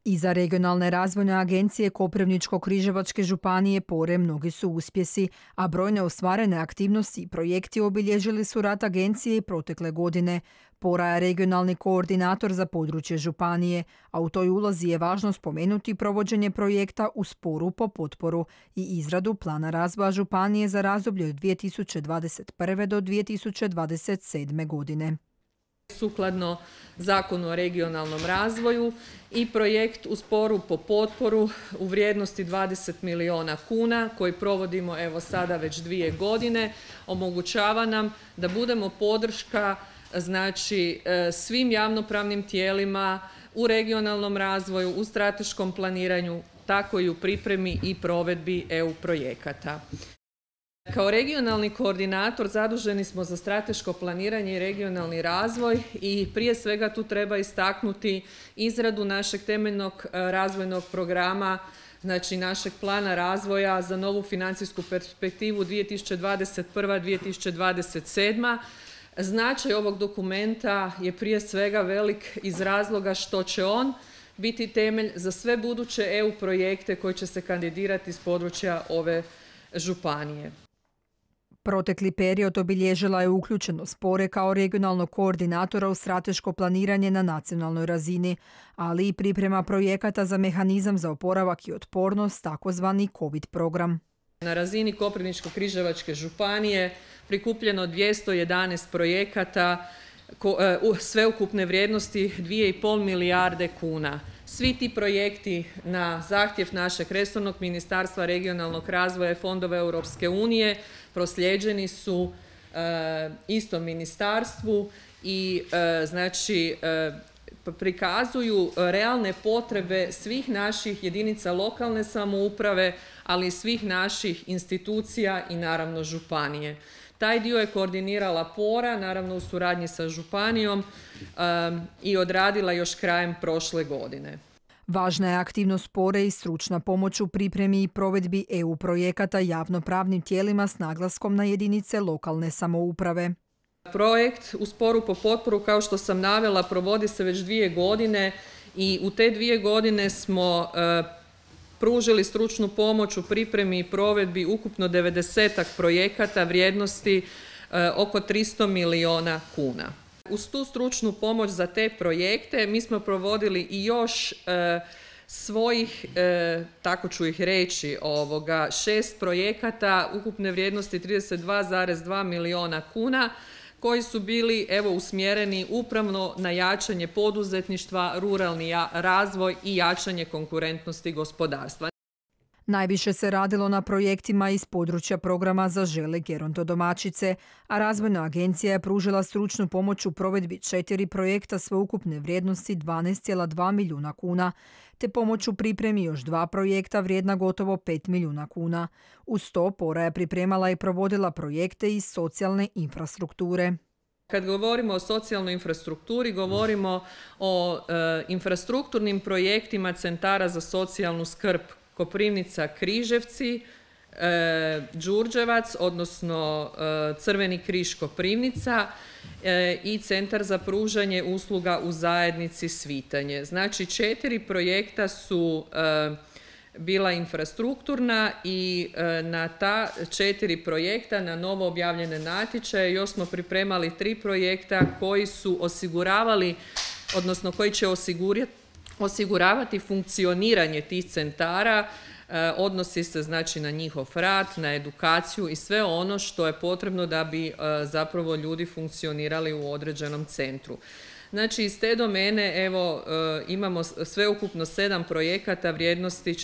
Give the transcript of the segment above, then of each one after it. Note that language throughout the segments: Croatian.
Iza regionalne razvojne agencije Koprivničko-križevačke županije Pore mnogi su uspjesi, a brojne ostvarene aktivnosti i projekti obilježili su rad agencije i protekle godine. Pora je regionalni koordinator za područje županije, a u toj ulozi je važno spomenuti provođenje projekta u sporu po potporu i izradu plana razvoja županije za razdoblje od 2021. do 2027. godine. Sukladno Zakonu o regionalnom razvoju i projekt u sporu po potporu u vrijednosti 20 milijuna kuna koji provodimo evo sada već 2 godine omogućava nam da budemo podrška svim javnopravnim tijelima u regionalnom razvoju, u strateškom planiranju, tako i u pripremi i provedbi EU projekata. Kao regionalni koordinator zaduženi smo za strateško planiranje i regionalni razvoj i prije svega tu treba istaknuti izradu našeg temeljnog razvojnog programa, našeg plana razvoja za novu financijsku perspektivu 2021-2027. Značaj ovog dokumenta je prije svega velik iz razloga što će on biti temelj za sve buduće EU projekte koji će se kandidirati iz područja ove županije. Protekli period obilježila je uključenost Pore kao regionalnog koordinatora u strateško planiranje na nacionalnoj razini, ali i priprema projekata za mehanizam za oporavak i otpornost, takozvani COVID program. Na razini Koprivničko-križevačke županije prikupljeno 211 projekata sveukupne vrijednosti 2,5 milijarde kuna. Svi ti projekti na zahtjev našeg resornog ministarstva regionalnog razvoja i fondova Europske unije proslijeđeni su istom ministarstvu i prikazuju realne potrebe svih naših jedinica lokalne samouprave, ali i svih naših institucija i naravno županije. Taj dio je koordinirala Pora, naravno u suradnji sa županijom i odradila još krajem prošle godine. Važna je aktivnost Pore i stručna pomoć u pripremi i provedbi EU projekata javnopravnim tijelima s naglaskom na jedinice lokalne samouprave. Projekt u sporu po potporu, kao što sam navela, provodi se već 2 godine i u te 2 godine smo pružili stručnu pomoć u pripremi i provedbi ukupno 90-ak projekata vrijednosti oko 300 milijuna kuna. Uz tu stručnu pomoć za te projekte mi smo provodili i još svojih, tako ću ih reći, 6 projekata ukupne vrijednosti 32,2 milijuna kuna koji su bili usmjereni upravo na jačanje poduzetništva, ruralni razvoj i jačanje konkurentnosti gospodarstva. Najviše se radilo na projektima iz područja programa Zaželi gerontodomaćice, a Razvojna agencija je pružila stručnu pomoć u provedbi 4 projekta sveukupne vrijednosti 12,2 milijuna kuna, te pomoć u pripremi još 2 projekta vrijedna gotovo 5 milijuna kuna. Uz to Pora je pripremala i provodila projekte iz socijalne infrastrukture. Kad govorimo o socijalnoj infrastrukturi, govorimo o infrastrukturnim projektima centara za socijalnu skrb Koprivnica, Križevci, Đurđevac, odnosno Crveni križ Koprivnica i Centar za pružanje usluga u zajednici Svitanje. Znači 4 projekta su bila infrastrukturna i na ta 4 projekta, na novo objavljene natječaje, još smo pripremali 3 projekta koji su osiguravali, odnosno koji će osiguravati funkcioniranje tih centara, odnosi se na njihov rad, na edukaciju i sve ono što je potrebno da bi zapravo ljudi funkcionirali u određenom centru. Znači iz te domene imamo sveukupno 7 projekata vrijednosti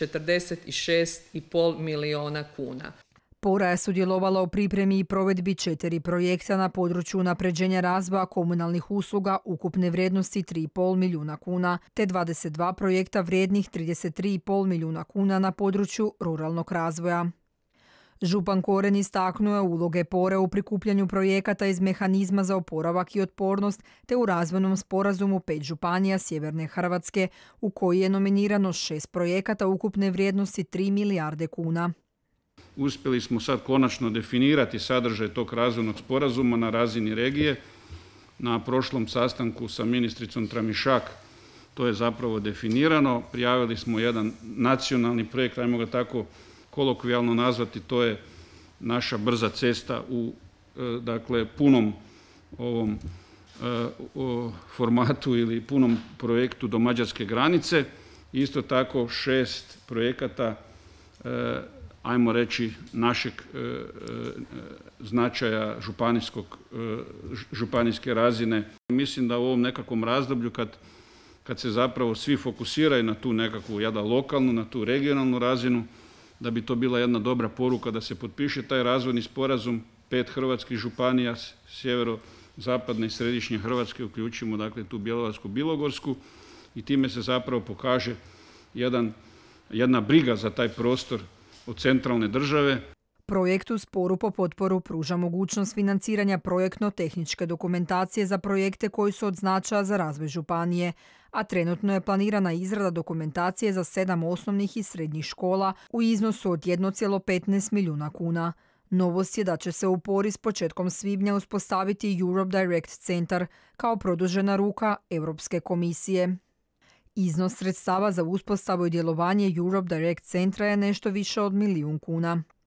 46,5 milijuna kuna. Pora je sudjelovala u pripremi i provedbi 4 projekta na području unapređenja razvoja komunalnih usluga ukupne vrijednosti 3,5 milijuna kuna, te 22 projekta vrijednih 33,5 milijuna kuna na području ruralnog razvoja. Župan Koren istaknuo je uloge Pore u prikupljanju projekata iz mehanizma za oporavak i otpornost te u razvojnom sporazumu 5 županija sjeverne Hrvatske, u koji je nominirano 6 projekata ukupne vrijednosti 3 milijarde kuna. Uspjeli smo sad konačno definirati sadržaj tog razvojnog sporazuma na razini regije. Na prošlom sastanku sa ministricom Tramišak to je zapravo definirano. Prijavili smo jedan nacionalni projekt, ajmo ga tako kolokvijalno nazvati, to je naša brza cesta u dakle, punom ovom formatu ili punom projektu do mađarske granice. Isto tako 6 projekata, ajmo reći, našeg značaja županijske razine. Mislim da u ovom nekakvom razdoblju kad se zapravo svi fokusiraju na tu nekakvu lokalnu, na tu regionalnu razinu, da bi to bila jedna dobra poruka da se potpiše taj razvojni sporazum 5 hrvatskih županija, sjeverozapadne i središnje Hrvatske, uključimo dakle tu Bjelovarsku-bilogorsku, i time se zapravo pokaže jedna briga za taj prostor od centralne države. Projekt uz porupu potporu pruža mogućnost financiranja projektno-tehničke dokumentacije za projekte koji su od značaja za razvoj županije, a trenutno je planirana izrada dokumentacije za 7 osnovnih i srednjih škola u iznosu od 1,15 milijuna kuna. Novost je da će se u Pori s početkom svibnja uspostaviti Europe Direct Centar kao produžena ruka Europske komisije. Iznos sredstava za uspostavu i djelovanje Europe Direct Centra je nešto više od 1 milijun kuna.